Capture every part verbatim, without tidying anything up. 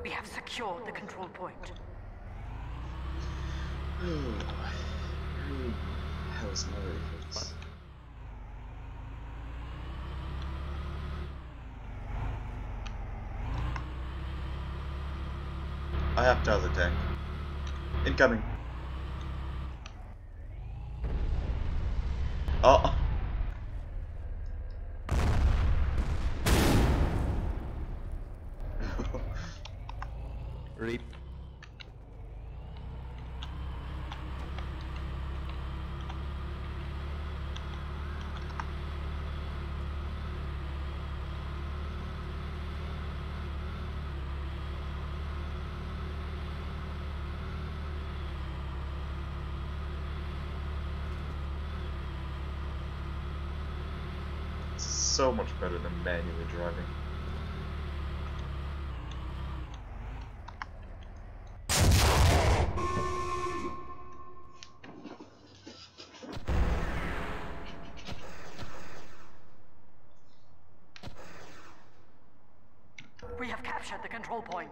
We have secured the control point. Oh, where the hell is my rifles? I have to have the tank. Incoming. Oh. Rip. So much better than manually driving. We have captured the control point.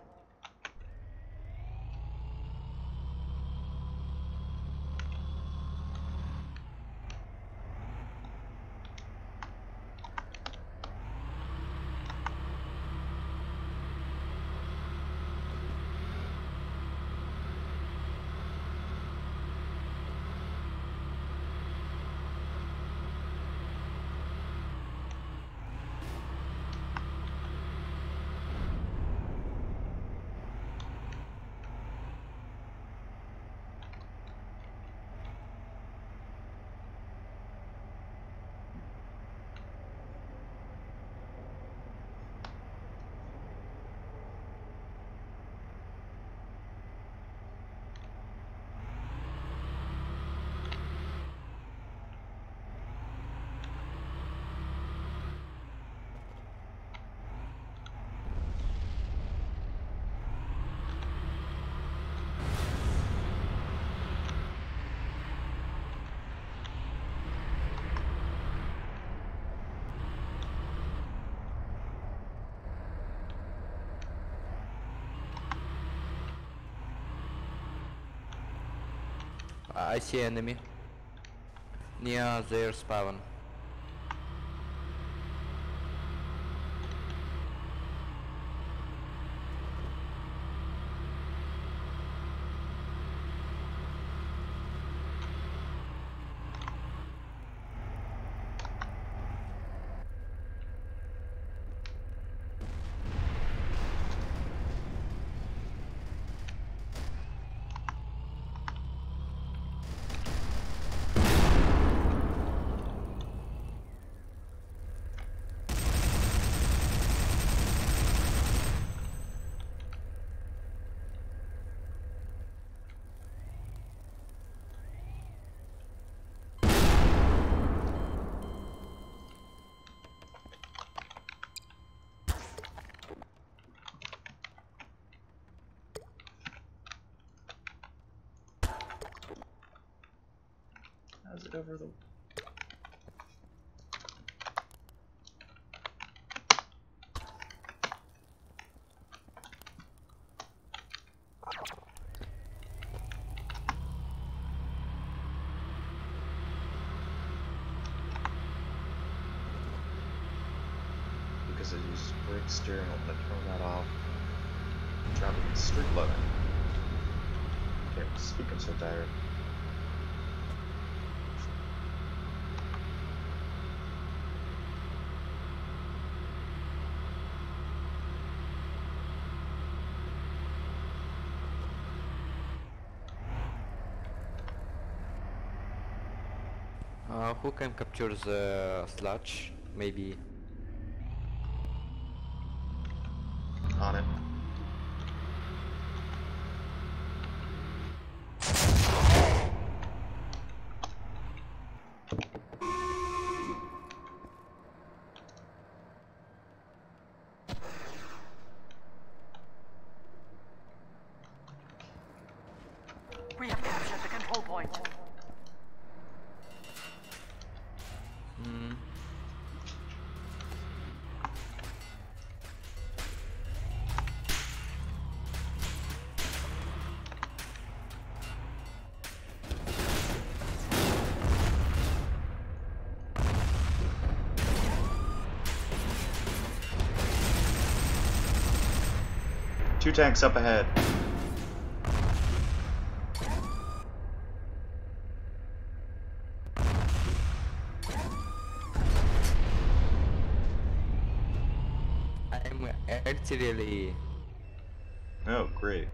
I see enemy near their spawn. How's it over the... Because it uses brake steering, I'm gonna turn that off. Drop it in street level. Okay, I'm speaking so tired. Uh, who can capture the sludge? Maybe. On it. We have captured the control point. Mm. Two tanks up ahead. I'm actually. Oh, great.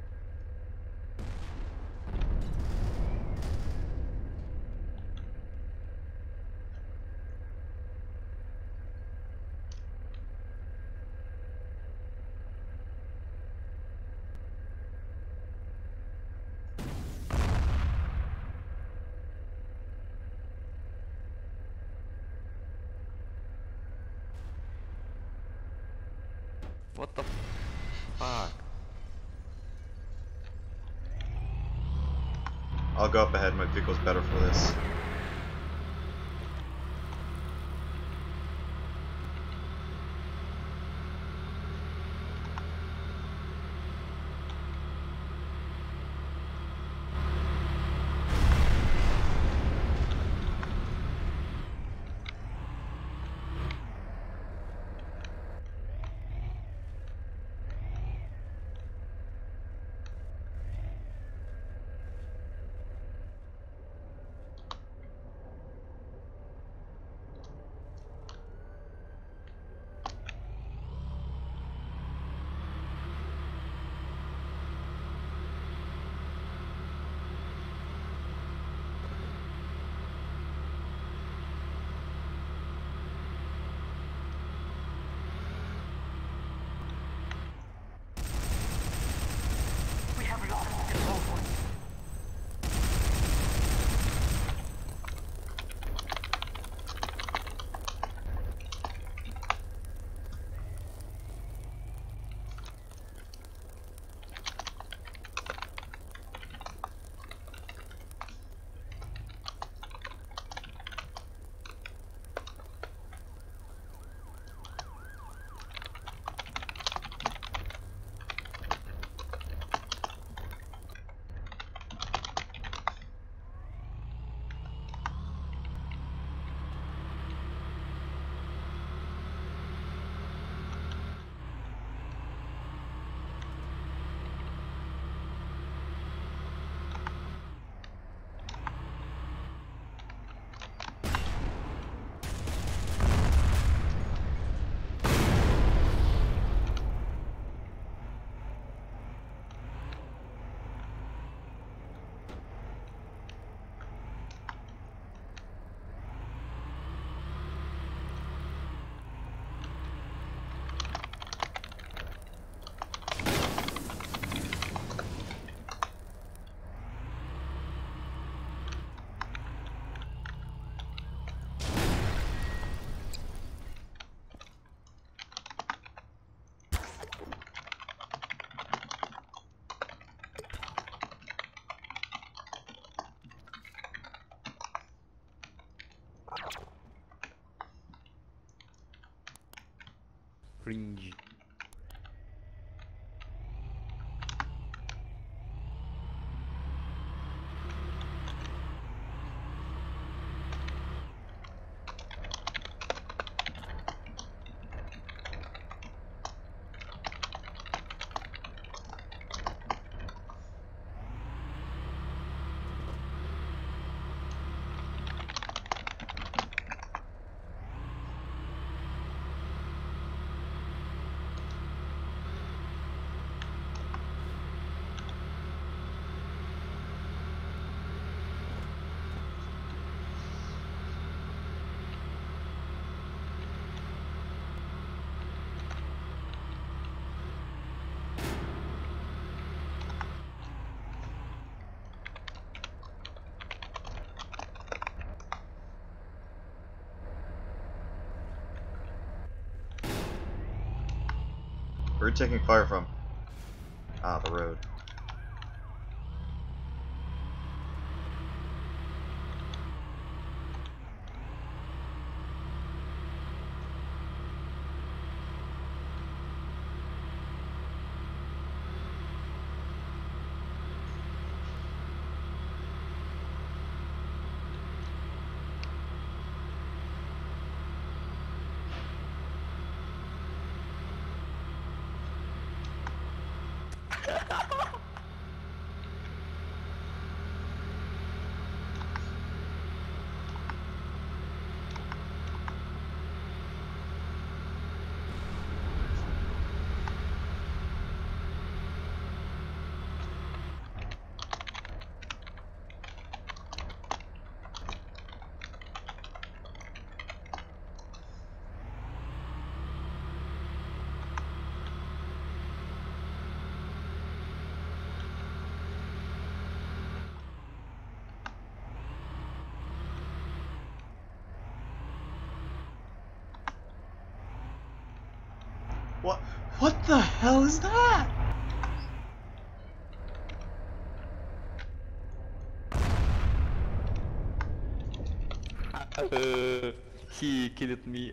What the fuck? I'll go up ahead. My vehicle's better for this. We have lost the control point. Cringe. Where are you taking fire from? Ah, the road. What? What the hell is that? Uh, he killed me.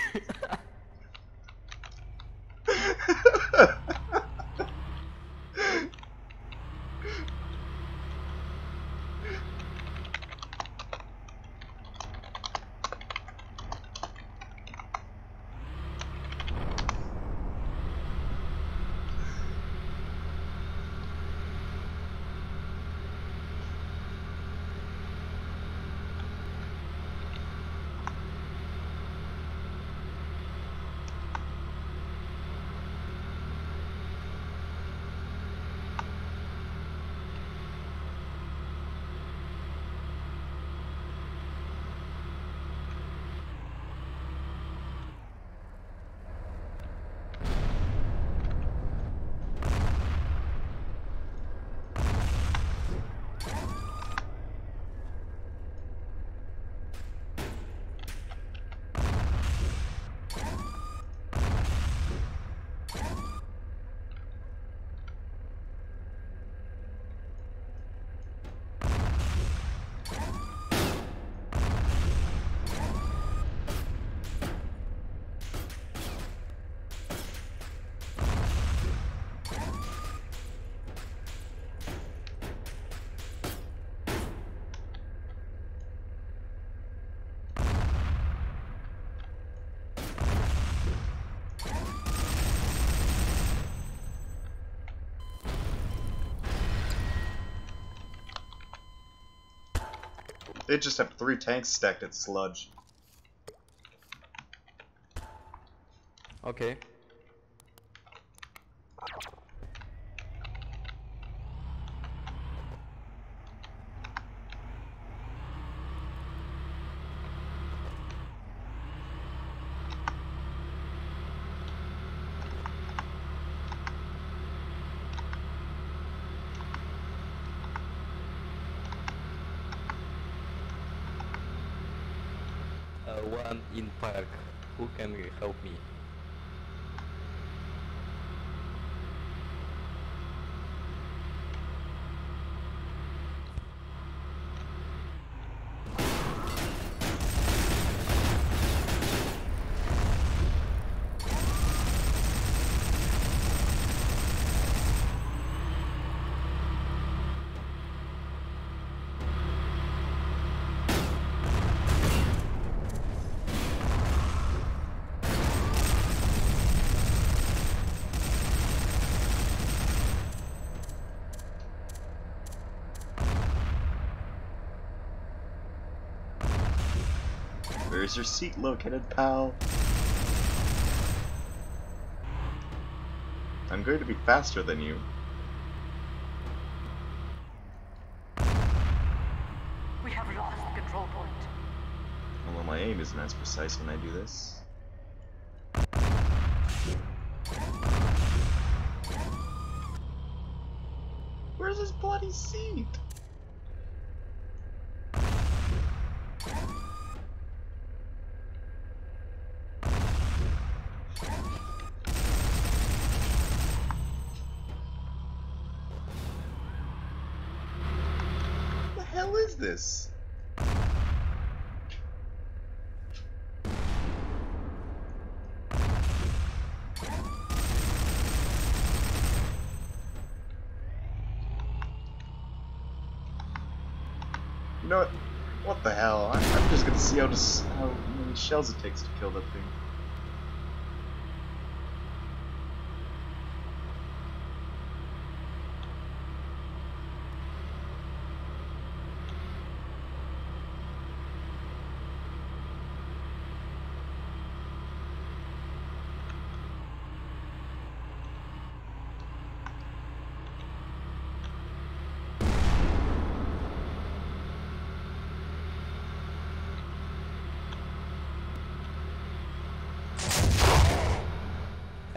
They just have three tanks stacked at sludge. Okay. Uh, one in park. Who can help me? Where's your seat located, pal? I'm going to be faster than you. We have lost the control point. Although my aim isn't as precise when I do this. Where's his bloody seat? What the hell is this? You know what? What the hell? I'm, I'm just gonna see how, to, how many shells it takes to kill that thing.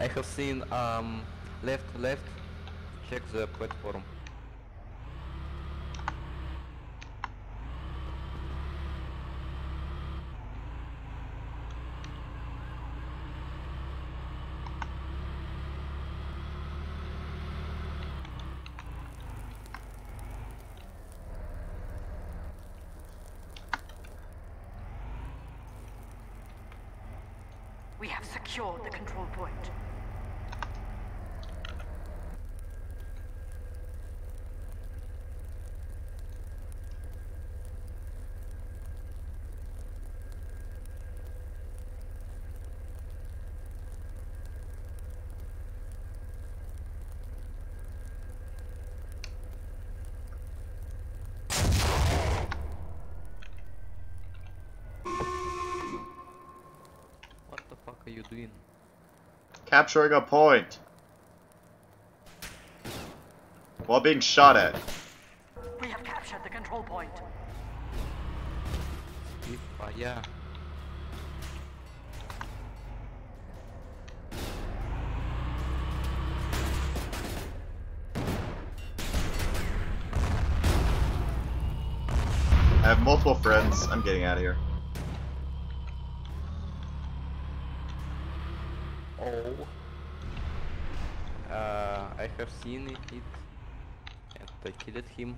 have seen um left left. Check the platform. We have secured the control point. What the fuck are you doing? Capturing a point! While being shot at. We have captured the control point. If uh, yeah. I have multiple friends. I'm getting out of here. Oh. Uh, I have seen it and I killed him.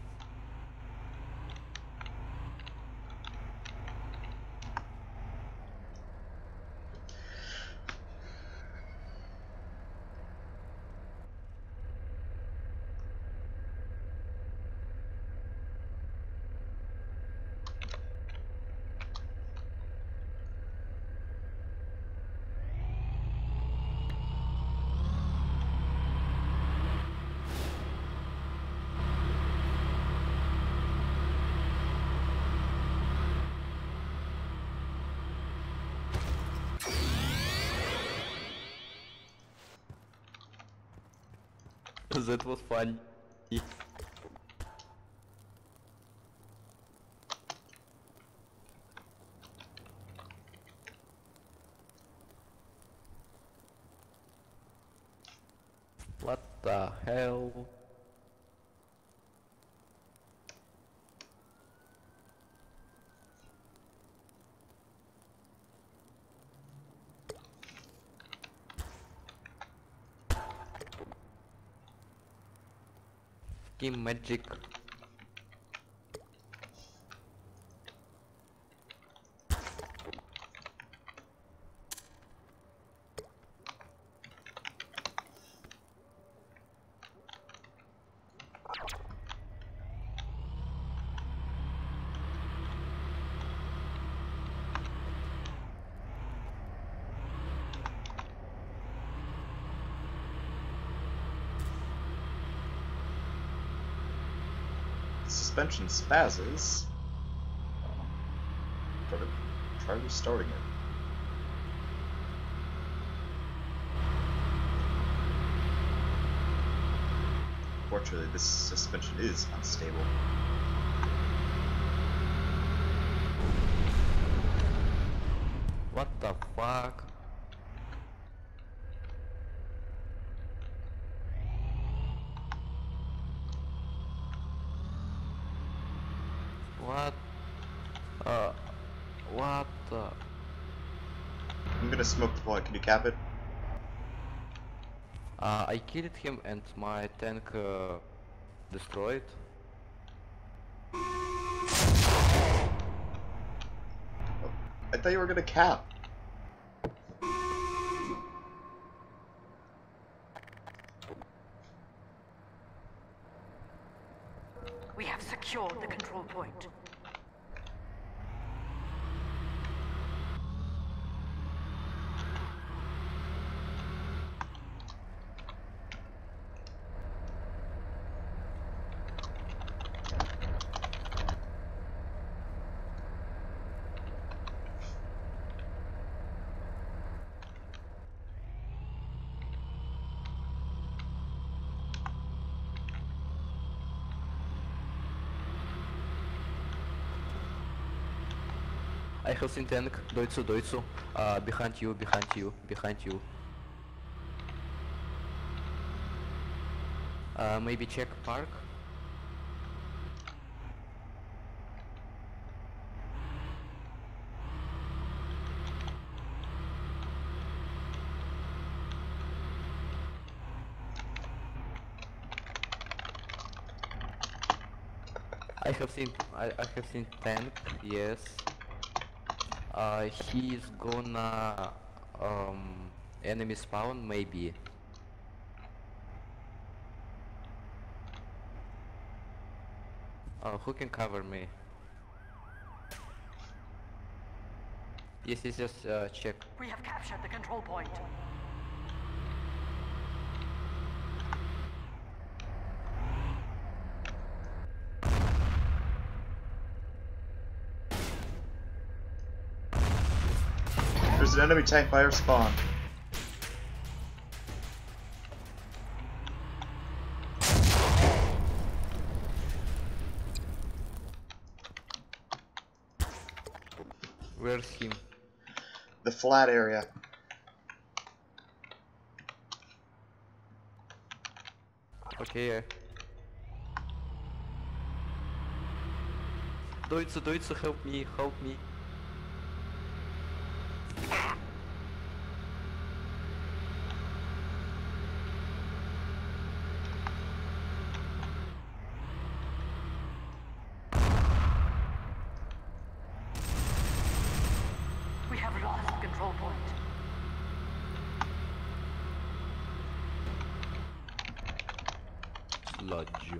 That was fun. What the hell? Game magic. Suspension spazzes. Try, to, try restarting it. Fortunately, this suspension is unstable. What the fuck? What? Uh, what the? I'm gonna smoke the point. Can you cap it? Uh, I killed him and my tank uh, destroyed. Oh, I thought you were gonna cap. We have secured the control point. I have seen tank. Doitsu, Doitsu. Uh, behind you, behind you, behind you. Uh, maybe check park. I have seen I, I have seen tank, yes. Uh, he's gonna um enemy spawn maybe. Uh, who can cover me? Yes, yes, yes. Uh, check. We have captured the control point. There's an enemy tank by our spawn. Where's him? The flat area. Okay. Uh, Doitsu, Doitsu, help me, help me. We have lost the control point. Sludge.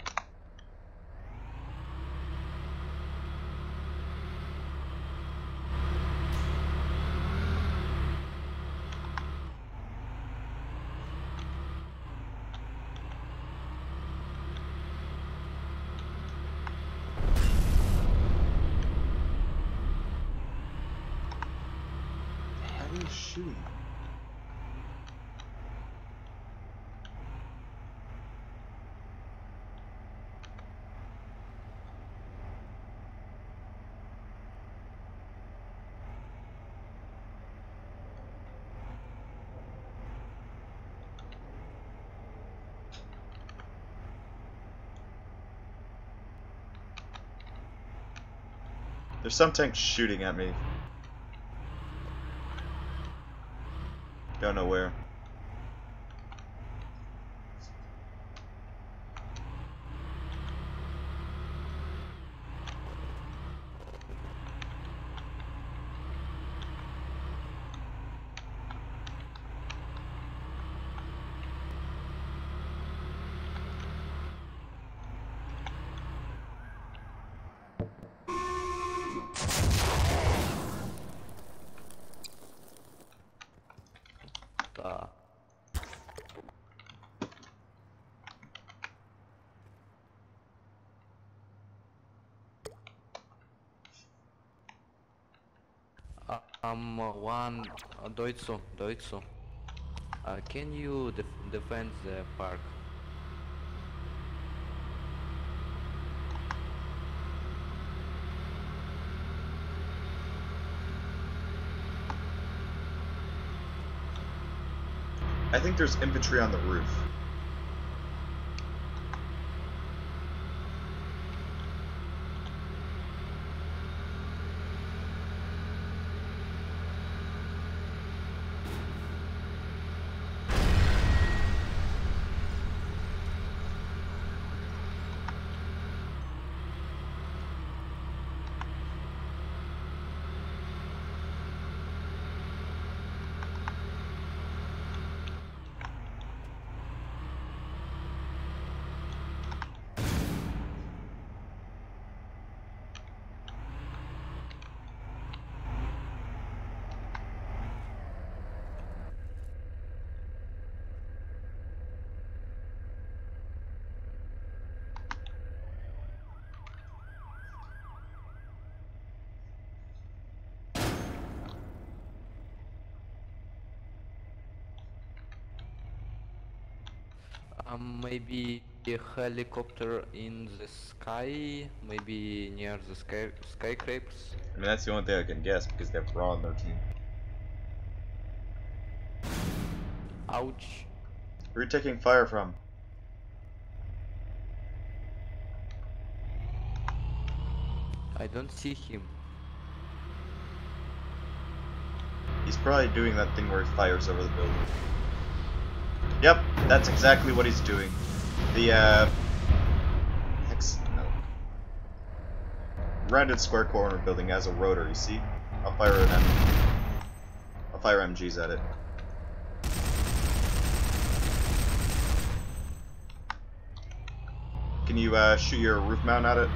How are you shooting? There's some tank shooting at me. Don't know where. Uh, uh, um, uh, one uh, Doitsu, Doitsu. Uh, can you def defend the park? I think there's infantry on the roof. Um, maybe a helicopter in the sky, maybe near the sky skyscrapers. I mean, that's the only thing I can guess because they have Raw on their team. Ouch. Where are you taking fire from? I don't see him. He's probably doing that thing where he fires over the building. Yep, that's exactly what he's doing. The, uh... Hex... no. Rounded square corner building has a rotor, you see? I'll fire an M... I'll fire M Gs at it. Can you, uh, shoot your roof mount at it?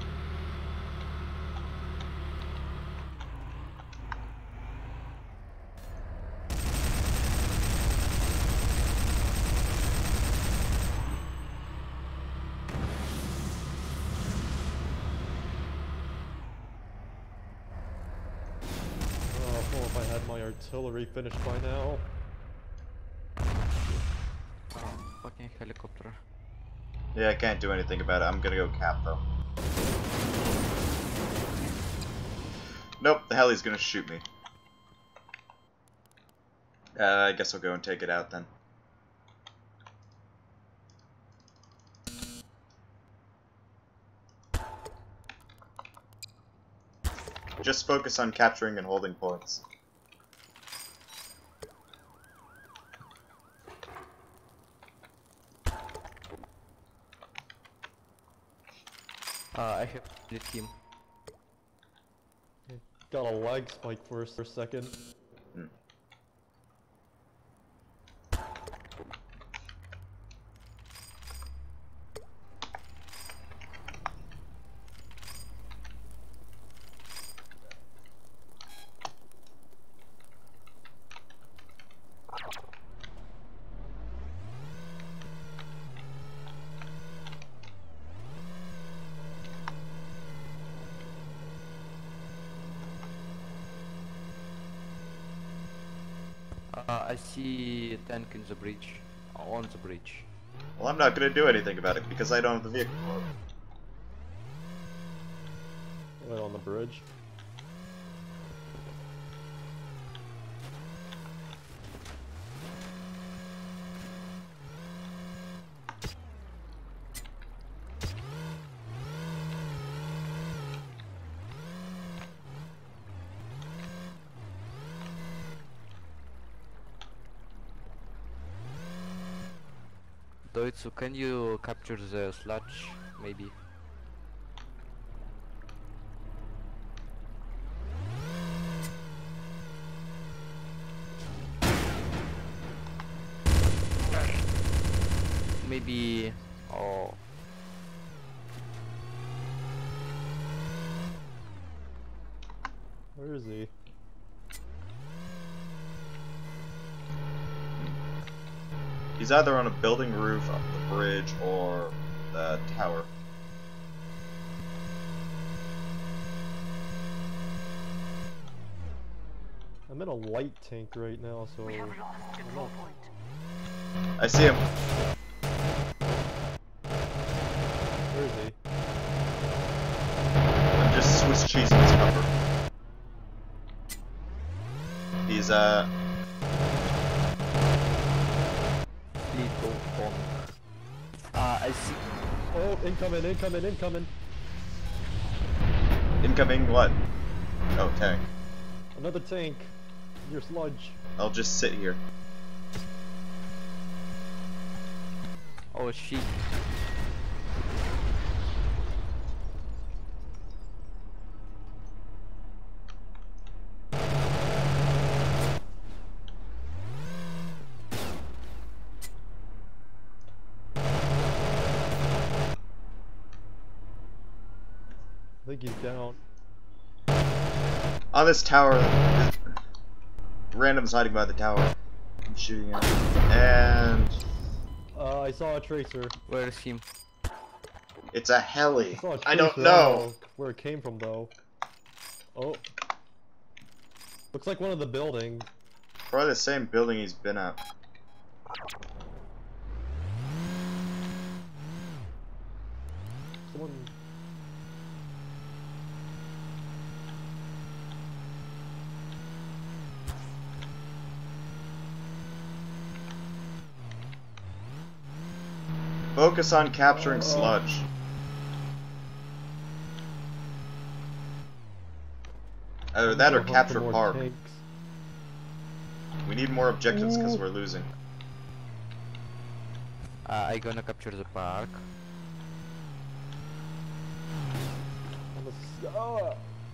Artillery finished by now. Oh, fucking helicopter. Yeah, I can't do anything about it. I'm gonna go cap though. Nope, the heli's gonna shoot me. Uh, I guess I'll go and take it out then. Just focus on capturing and holding points. Uh, I have hit him. Got a lag spike for a second. Hmm. Uh, I see a tank in the bridge. On the bridge. Well, I'm not gonna do anything about it because I don't have the vehicle mode. Right on the bridge. Doitsu, can you capture the sludge, maybe? Maybe... oh... Where is he? He's either on a building roof, up the bridge, or the tower. I'm in a light tank right now, so... We have lost control point. I see him. Where is he? I'm just Swiss cheesing his cover. He's, uh... Uh, I see. Oh, incoming, incoming, incoming! Incoming what? Oh, tank. Another tank! Your sludge. I'll just sit here. Oh shit. I think he's down. On this tower, random's hiding by the tower. I'm shooting at him. And... Uh, I saw a tracer. Where is him? it's a heli. I, saw a tracer. I don't I know. don't know where it came from, though. Oh. Looks like one of the buildings. Probably the same building he's been at. Someone... Focus on capturing Oh. sludge. Either I'm that or gonna hunt for capture more Park. tanks. We need more objectives because Ooh. we're losing. Uh, I gonna capture the park. I'm, a s ah!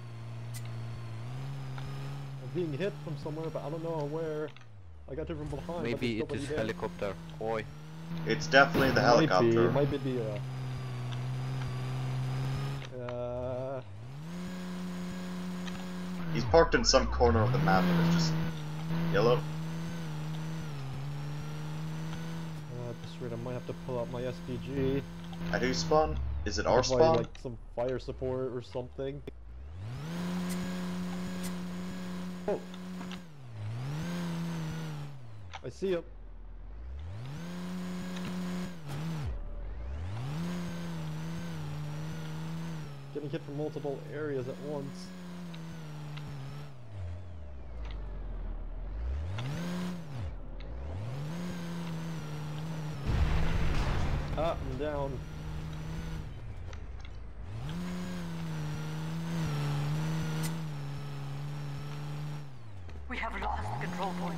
I'm being hit from somewhere, but I don't know where. I got hit from behind, Maybe but it there's is nobody there. helicopter. Oi. It's definitely the Might helicopter. be, might be the, uh... Uh... He's parked in some corner of the map and it's just yellow. Uh, at this rate, I might have to pull out my S P G. At whose spawn? Is it our Provide, spawn? like, some fire support or something. Oh! I see him. Getting hit from multiple areas at once. Ah, I'm down. We have lost the control point.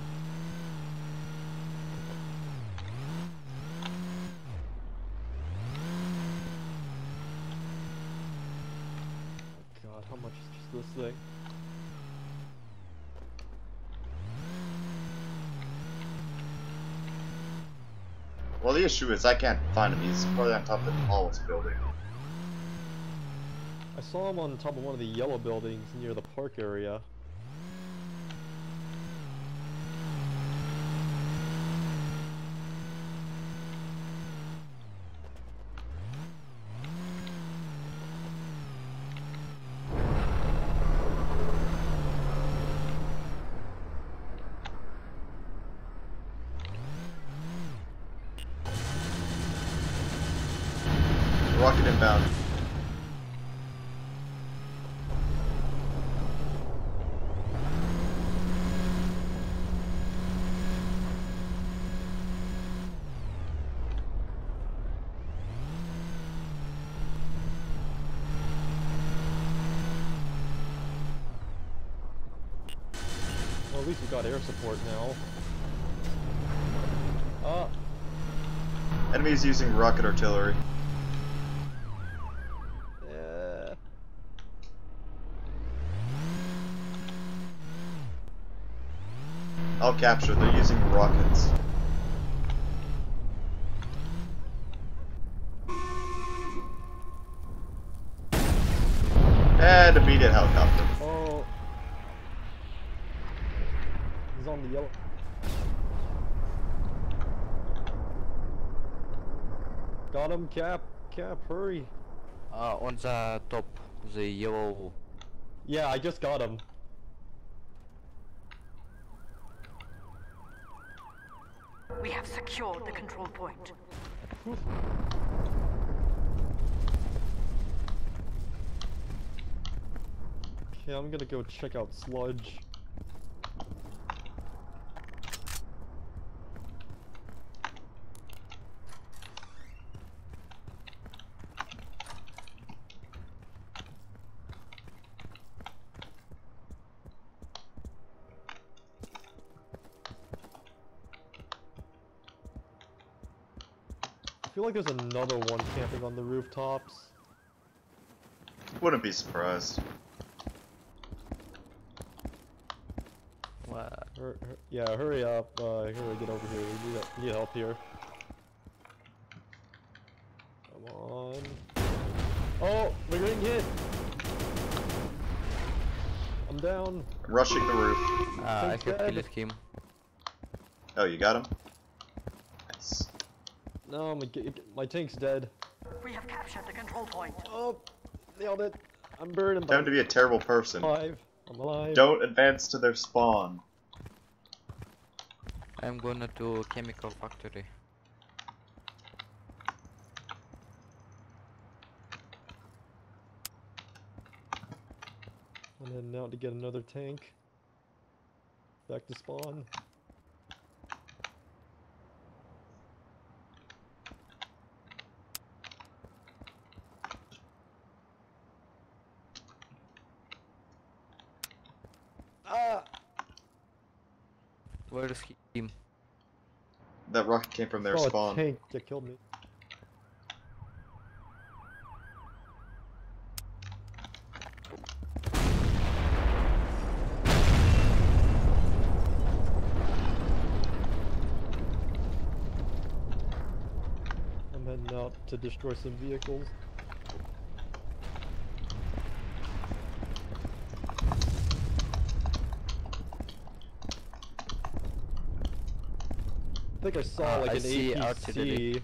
Oh god, how much is just this thing? Well, the issue is I can't find him. He's probably on top of the tallest building. I saw him on top of one of the yellow buildings near the park area. Rocket inbound. Well, at least we got air support now. Ah! Enemies using rocket artillery. Yeah. I'll capture. They're using rockets. And immediate helicopter. Oh. He's on the yellow. Got him, Cap. Cap, hurry. Uh, on the top, the yellow. Yeah, I just got him. We have secured the control point. Oof. Okay, I'm gonna go check out Sludge. I feel like there's another one camping on the rooftops. Wouldn't be surprised. What? Hur hur yeah, hurry up. Uh, hurry, get over here. We need, we need help here. Come on. Oh, we're getting hit! I'm down. I'm rushing the roof. Uh, I have Tank's dead. killed him. Oh, you got him? Nice. No, my, g- my tank's dead. We have captured the control point. Oh, nailed it. I'm burning. Time to be a terrible person. alive. I'm alive. Don't advance to their spawn. I'm gonna to chemical factory. I'm heading out to get another tank. Back to spawn. Where is him? That rocket came from their Oh, a spawn. tank that killed me. I'm heading out to destroy some vehicles. I think I saw Uh, like I an see A P C. artillery.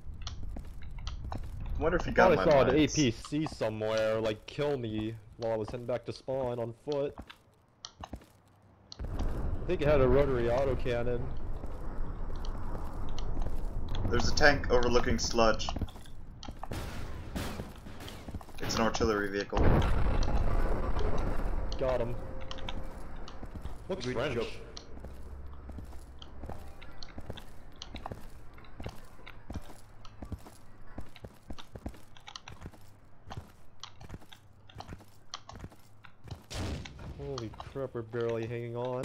I wonder if you I got thought my I saw an A mines. P C somewhere, like kill me while I was heading back to spawn on foot. I think it had a rotary autocannon. There's a tank overlooking sludge. It's an artillery vehicle. Got him. Looks Good French. job. Holy crap, we're barely hanging on.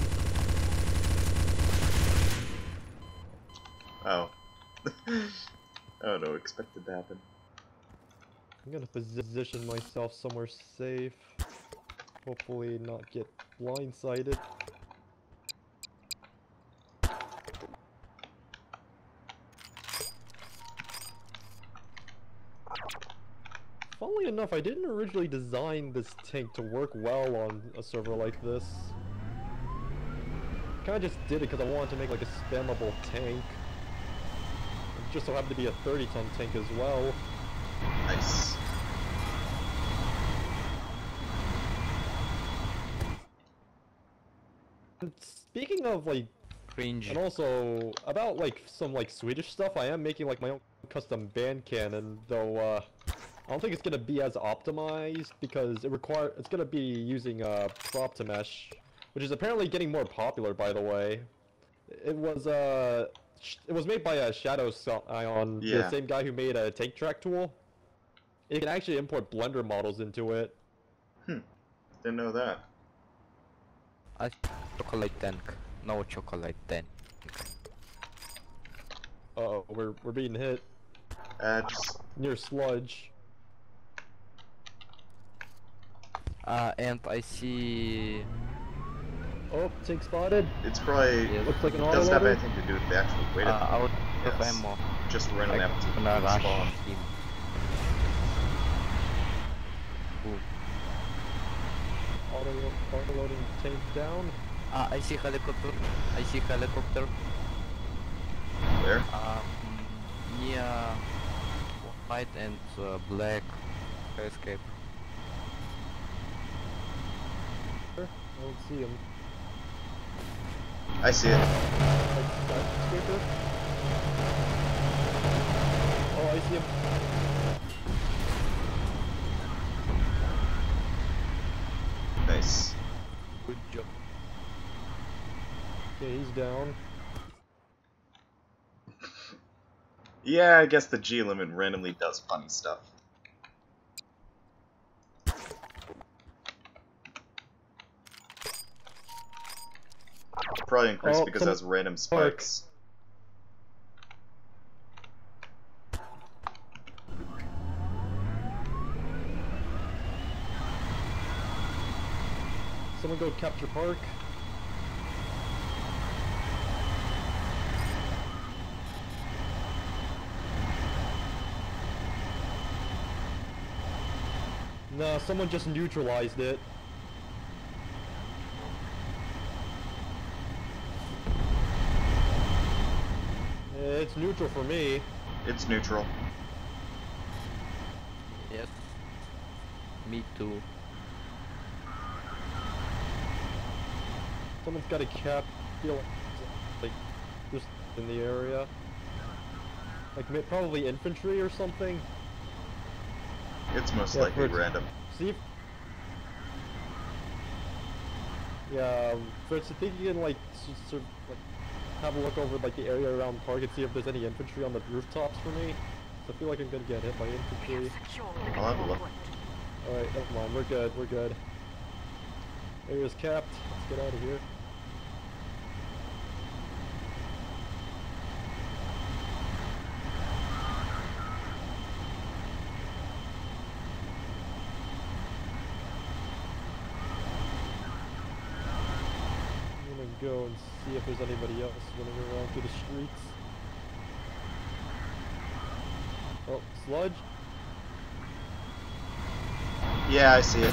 Oh. Oh no, expected to happen. I'm gonna position myself somewhere safe. Hopefully not get blindsided. Funnily enough, I didn't originally design this tank to work well on a server like this. Kinda just did it because I wanted to make like a spammable tank. It just so happened to be a thirty ton tank as well. Nice. And speaking of like, Cringe. and also about like some like Swedish stuff, I am making like my own custom band cannon, though uh, I don't think it's gonna be as optimized because it require it's gonna be using uh, prop to mesh, which is apparently getting more popular, by the way. It was uh, sh it was made by a uh, Shadow Ion, Yeah. the same guy who made a tank track tool. You can actually import Blender models into it. Hmm. Didn't know that. I chocolate tank. No chocolate tank. Uh oh, we're we're being hit Uh, just near sludge. Uh, and I see. Oh, tank spotted. it's probably Yes. Looks like an it doesn't have autoloader. anything to do with the actual weight Uh, of the out yes. of ammo. Just random I empty gonna rush spawn. him. Boom. Auto auto loading tank down. Uh, I see helicopter. I see helicopter. Where? Um, near white and uh, black escape. I don't see him. I see it. Like skyscraper. Oh, I see him. Nice. Good job. Okay, he's down. Yeah, I guess the G limit randomly does funny stuff. Probably increased Oh, because some- it has random spikes. Someone go capture park. No, someone just neutralized it. It's neutral for me. It's neutral. Yes. Me too. Someone's got a cap. Feel like just in the area. Like ma- probably infantry or something. It's most Yeah, likely for- random. See if... Yeah, um, Fritz, I think you can like, s- sort of, like have a look over like the area around park and see if there's any infantry on the rooftops for me. So I feel like I'm gonna get hit by We infantry. have secured the I'll have a control look. point. Alright, never mind, we're good, we're good. Area's capped, let's get out of here. go and see if there's anybody else running around through the streets. Oh, sludge? Yeah, I see it.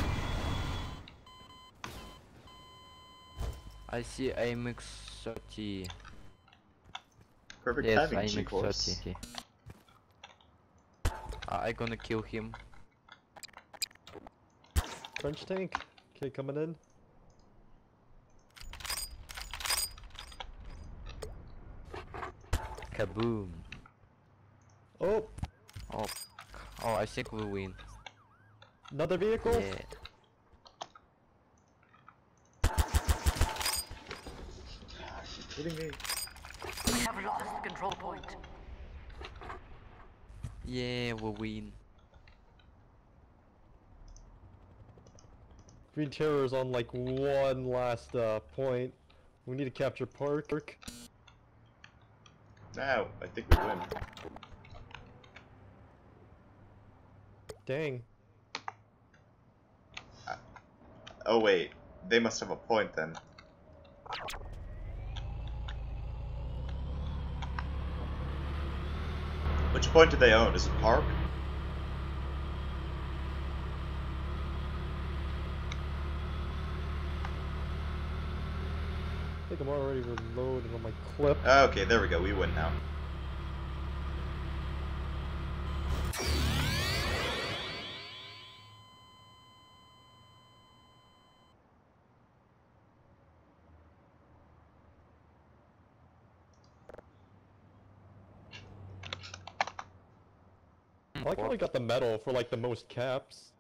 I see A M X thirty. Perfect Yes, timing, A M X G-Force. thirty. Uh, I gonna kill him. French tank? Okay, coming in. Kaboom. Oh, Oh, oh, I think we win. another vehicle? Yeah. Kidding me? We have lost the control point. Yeah, we win. Green Terror's on like one last uh, point. We need to capture Park. Now, I think we win. Dang. Oh wait, they must have a point then. Which point do they own? Is it Park? I think I'm already reloading on my clip. Okay, there we go, we win now. I like how I got the medal for like the most caps.